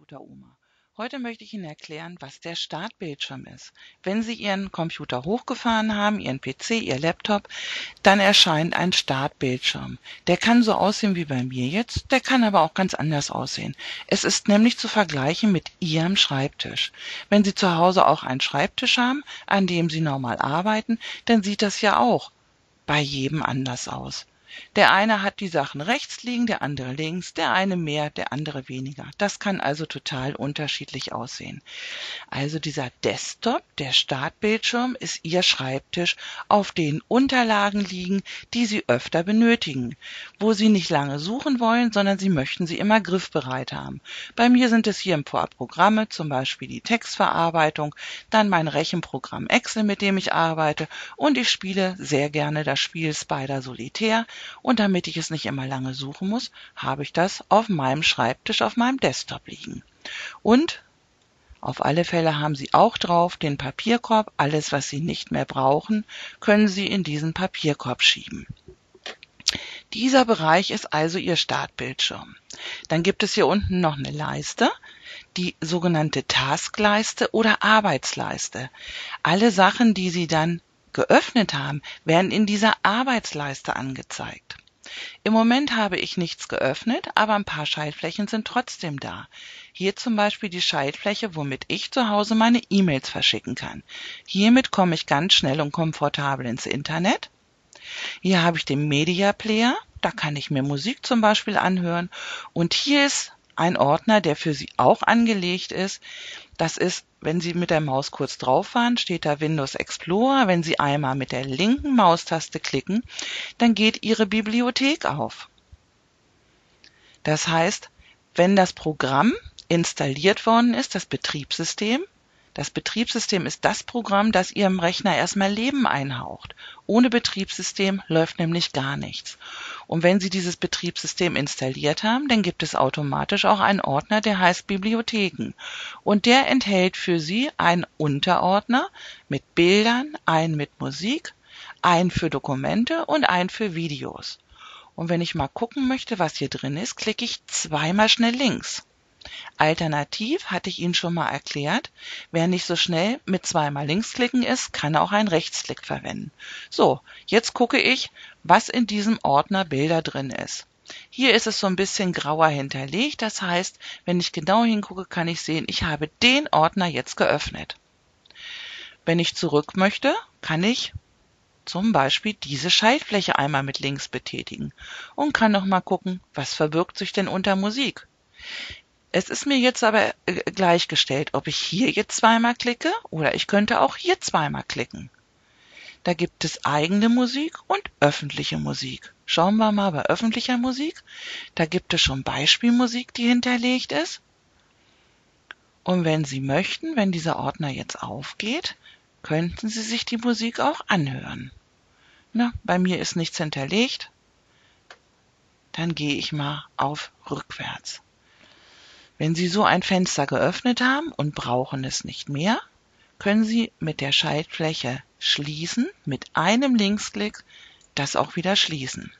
Computeroma. Heute möchte ich Ihnen erklären, was der Startbildschirm ist. Wenn Sie Ihren Computer hochgefahren haben, Ihren PC, Ihr Laptop, dann erscheint ein Startbildschirm. Der kann so aussehen wie bei mir jetzt, der kann aber auch ganz anders aussehen. Es ist nämlich zu vergleichen mit Ihrem Schreibtisch. Wenn Sie zu Hause auch einen Schreibtisch haben, an dem Sie normal arbeiten, dann sieht das ja auch bei jedem anders aus. Der eine hat die Sachen rechts liegen, der andere links, der eine mehr, der andere weniger. Das kann also total unterschiedlich aussehen. Also dieser Desktop, der Startbildschirm, ist Ihr Schreibtisch, auf den Unterlagen liegen, die Sie öfter benötigen, wo Sie nicht lange suchen wollen, sondern Sie möchten sie immer griffbereit haben. Bei mir sind es hier im Vorab Programme, zum Beispiel die Textverarbeitung, dann mein Rechenprogramm Excel, mit dem ich arbeite, und ich spiele sehr gerne das Spiel Spider Solitär, und damit ich es nicht immer lange suchen muss, habe ich das auf meinem Schreibtisch, auf meinem Desktop liegen. Und auf alle Fälle haben Sie auch drauf den Papierkorb. Alles, was Sie nicht mehr brauchen, können Sie in diesen Papierkorb schieben. Dieser Bereich ist also Ihr Startbildschirm. Dann gibt es hier unten noch eine Leiste, die sogenannte Taskleiste oder Arbeitsleiste. Alle Sachen, die Sie dann geöffnet haben, werden in dieser Arbeitsleiste angezeigt. Im Moment habe ich nichts geöffnet, aber ein paar Schaltflächen sind trotzdem da. Hier zum Beispiel die Schaltfläche, womit ich zu Hause meine E-Mails verschicken kann. Hiermit komme ich ganz schnell und komfortabel ins Internet. Hier habe ich den Media Player, da kann ich mir Musik zum Beispiel anhören. Und hier ist ein Ordner, der für Sie auch angelegt ist. Das ist, wenn Sie mit der Maus kurz drauf waren, steht da Windows Explorer. Wenn Sie einmal mit der linken Maustaste klicken, dann geht Ihre Bibliothek auf. Das heißt, wenn das Programm installiert worden ist, das Betriebssystem ist das Programm, das Ihrem Rechner erstmal Leben einhaucht. Ohne Betriebssystem läuft nämlich gar nichts. Und wenn Sie dieses Betriebssystem installiert haben, dann gibt es automatisch auch einen Ordner, der heißt Bibliotheken. Und der enthält für Sie einen Unterordner mit Bildern, einen mit Musik, einen für Dokumente und einen für Videos. Und wenn ich mal gucken möchte, was hier drin ist, klicke ich zweimal schnell links. Alternativ hatte ich Ihnen schon mal erklärt, wer nicht so schnell mit zweimal Linksklicken ist, kann auch einen Rechtsklick verwenden. So, jetzt gucke ich, was in diesem Ordner Bilder drin ist. Hier ist es so ein bisschen grauer hinterlegt, das heißt, wenn ich genau hingucke, kann ich sehen, ich habe den Ordner jetzt geöffnet. Wenn ich zurück möchte, kann ich zum Beispiel diese Schaltfläche einmal mit links betätigen und kann noch mal gucken, was verbirgt sich denn unter Musik. Es ist mir jetzt aber gleichgestellt, ob ich hier jetzt zweimal klicke oder ich könnte auch hier zweimal klicken. Da gibt es eigene Musik und öffentliche Musik. Schauen wir mal bei öffentlicher Musik. Da gibt es schon Beispielmusik, die hinterlegt ist. Und wenn Sie möchten, wenn dieser Ordner jetzt aufgeht, könnten Sie sich die Musik auch anhören. Na, bei mir ist nichts hinterlegt. Dann gehe ich mal auf Rückwärts. Wenn Sie so ein Fenster geöffnet haben und brauchen es nicht mehr, können Sie mit der Schaltfläche Schließen, mit einem Linksklick das auch wieder schließen.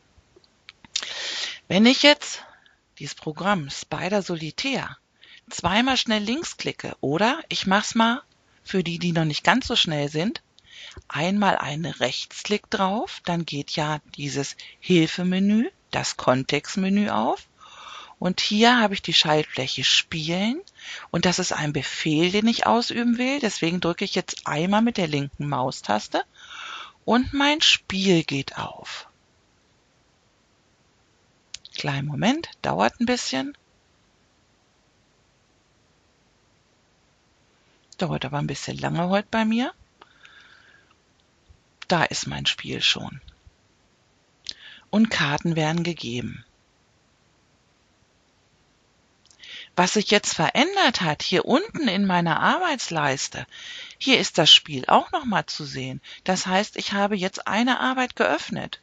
Wenn ich jetzt dieses Programm Spider Solitär zweimal schnell links klicke oder ich mache es mal für die, die noch nicht ganz so schnell sind, einmal einen Rechtsklick drauf, dann geht ja dieses Hilfemenü, das Kontextmenü auf. Und hier habe ich die Schaltfläche Spielen und das ist ein Befehl, den ich ausüben will. Deswegen drücke ich jetzt einmal mit der linken Maustaste und mein Spiel geht auf. Kleinen Moment, dauert ein bisschen. Dauert aber ein bisschen lange heute bei mir. Da ist mein Spiel schon. Und Karten werden gegeben. Was sich jetzt verändert hat, hier unten in meiner Arbeitsleiste, hier ist das Spiel auch nochmal zu sehen. Das heißt, ich habe jetzt eine Arbeit geöffnet.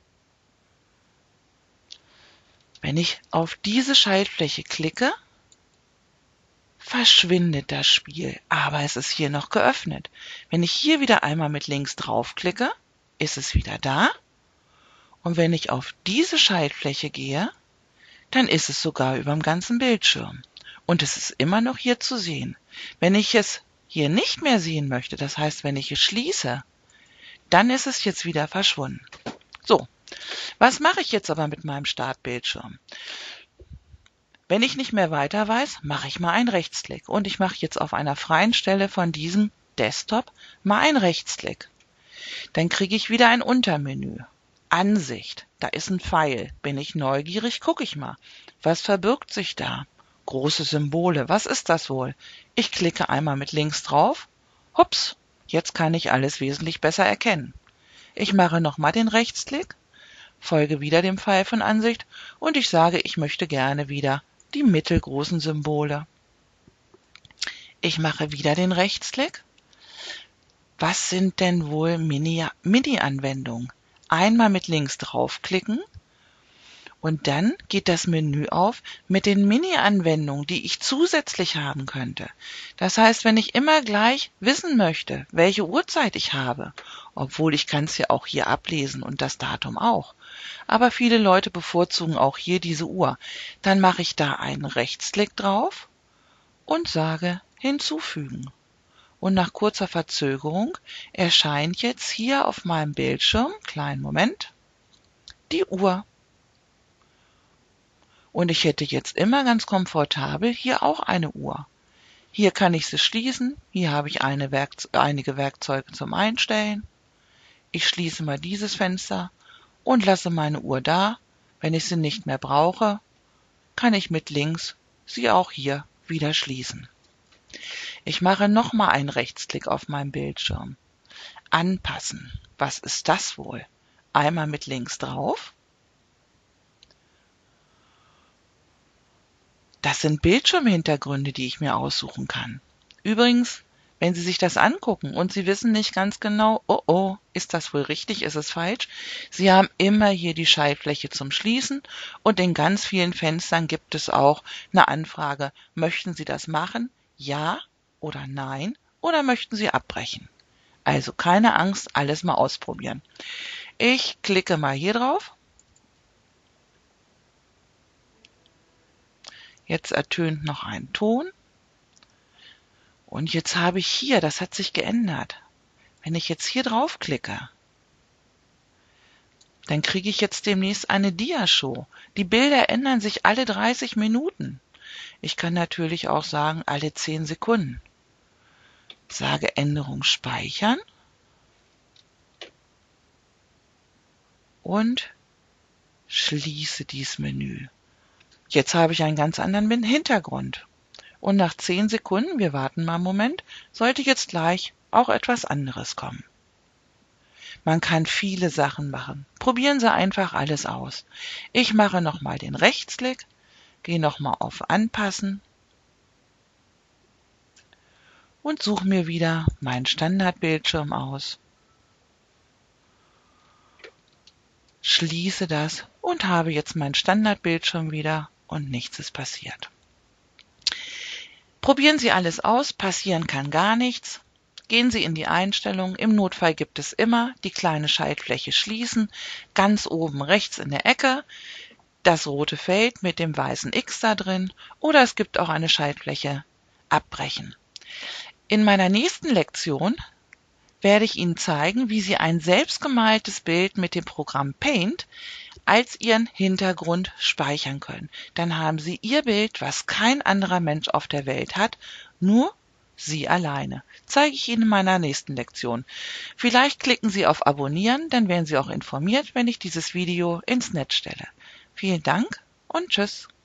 Wenn ich auf diese Schaltfläche klicke, verschwindet das Spiel, aber es ist hier noch geöffnet. Wenn ich hier wieder einmal mit links draufklicke, ist es wieder da. Und wenn ich auf diese Schaltfläche gehe, dann ist es sogar über dem ganzen Bildschirm. und es ist immer noch hier zu sehen. Wenn ich es hier nicht mehr sehen möchte, das heißt, wenn ich es schließe, dann ist es jetzt wieder verschwunden. So, was mache ich jetzt aber mit meinem Startbildschirm? Wenn ich nicht mehr weiter weiß, mache ich mal einen Rechtsklick und ich mache jetzt auf einer freien Stelle von diesem Desktop mal einen Rechtsklick. Dann kriege ich wieder ein Untermenü. Ansicht, da ist ein Pfeil. Bin ich neugierig, gucke ich mal. Was verbirgt sich da? Große Symbole, was ist das wohl? Ich klicke einmal mit links drauf. Hups, jetzt kann ich alles wesentlich besser erkennen. Ich mache nochmal den Rechtsklick, folge wieder dem Pfeil von Ansicht und ich sage, ich möchte gerne wieder die mittelgroßen Symbole. Ich mache wieder den Rechtsklick. Was sind denn wohl Mini-Anwendungen? Einmal mit links draufklicken und dann geht das Menü auf mit den Mini-Anwendungen, die ich zusätzlich haben könnte. Das heißt, wenn ich immer gleich wissen möchte, welche Uhrzeit ich habe, obwohl ich kann es ja auch hier ablesen und das Datum auch, aber viele Leute bevorzugen auch hier diese Uhr, dann mache ich da einen Rechtsklick drauf und sage Hinzufügen. Und nach kurzer Verzögerung erscheint jetzt hier auf meinem Bildschirm, kleinen Moment, die Uhr. Und ich hätte jetzt immer ganz komfortabel hier auch eine Uhr. Hier kann ich sie schließen, hier habe ich einige Werkzeuge zum Einstellen. Ich schließe mal dieses Fenster und lasse meine Uhr da. Wenn ich sie nicht mehr brauche, kann ich mit links sie auch hier wieder schließen. Ich mache nochmal einen Rechtsklick auf meinem Bildschirm. Anpassen. Was ist das wohl? Einmal mit links drauf. Das sind Bildschirmhintergründe, die ich mir aussuchen kann. Übrigens, wenn Sie sich das angucken und Sie wissen nicht ganz genau, oh, ist das wohl richtig, ist es falsch? Sie haben immer hier die Schaltfläche zum Schließen und in ganz vielen Fenstern gibt es auch eine Anfrage, möchten Sie das machen? Ja oder nein? Oder möchten Sie abbrechen? Also keine Angst, alles mal ausprobieren. Ich klicke mal hier drauf. Jetzt ertönt noch ein Ton. Und jetzt habe ich hier, das hat sich geändert. Wenn ich jetzt hier draufklicke, dann kriege ich jetzt demnächst eine Diashow. Die Bilder ändern sich alle 30 Minuten. Ich kann natürlich auch sagen, alle 10 Sekunden. Sage Änderung speichern und schließe dieses Menü. Jetzt habe ich einen ganz anderen Hintergrund. Und nach 10 Sekunden, wir warten mal einen Moment, sollte jetzt gleich auch etwas anderes kommen. Man kann viele Sachen machen. Probieren Sie einfach alles aus. Ich mache nochmal den Rechtsklick, gehe nochmal auf Anpassen und suche mir wieder meinen Standardbildschirm aus. Schließe das und habe jetzt meinen Standardbildschirm wieder und nichts ist passiert. Probieren Sie alles aus, passieren kann gar nichts. Gehen Sie in die Einstellungen, im Notfall gibt es immer die kleine Schaltfläche schließen, ganz oben rechts in der Ecke, das rote Feld mit dem weißen X da drin oder es gibt auch eine Schaltfläche abbrechen. In meiner nächsten Lektion werde ich Ihnen zeigen, wie Sie ein selbstgemaltes Bild mit dem Programm Paint als Ihren Hintergrund speichern können. Dann haben Sie Ihr Bild, was kein anderer Mensch auf der Welt hat, nur Sie alleine. Zeige ich Ihnen in meiner nächsten Lektion. Vielleicht klicken Sie auf Abonnieren, dann werden Sie auch informiert, wenn ich dieses Video ins Netz stelle. Vielen Dank und Tschüss.